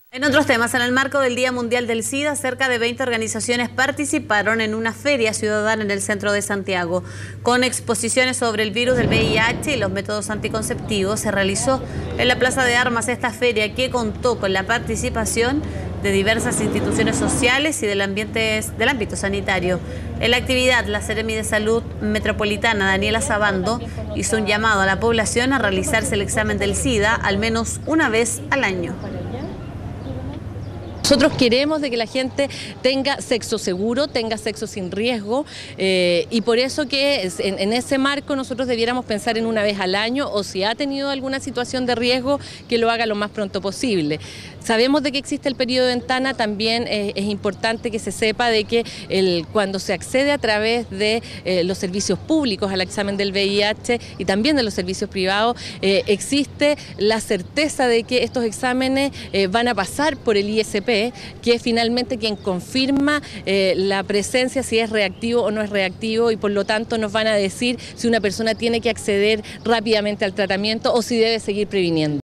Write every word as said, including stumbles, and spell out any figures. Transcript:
En otros temas, en el marco del Día Mundial del SIDA, cerca de veinte organizaciones participaron en una feria ciudadana en el centro de Santiago. Con exposiciones sobre el virus del V I H y los métodos anticonceptivos, se realizó en la Plaza de Armas esta feria que contó con la participación de diversas instituciones sociales y del, ambiente, del ámbito sanitario. En la actividad, la Seremi de Salud Metropolitana, Daniela Sabando, hizo un llamado a la población a realizarse el examen del SIDA al menos una vez al año. Nosotros queremos de que la gente tenga sexo seguro, tenga sexo sin riesgo eh, y por eso que en, en ese marco nosotros debiéramos pensar en una vez al año o si ha tenido alguna situación de riesgo que lo haga lo más pronto posible. Sabemos de que existe el periodo de ventana, también eh, es importante que se sepa de que el, cuando se accede a través de eh, los servicios públicos al examen del V I H y también de los servicios privados, eh, existe la certeza de que estos exámenes eh, van a pasar por el I S P, que es finalmente quien confirma eh, la presencia, si es reactivo o no es reactivo, y por lo tanto nos van a decir si una persona tiene que acceder rápidamente al tratamiento o si debe seguir previniendo.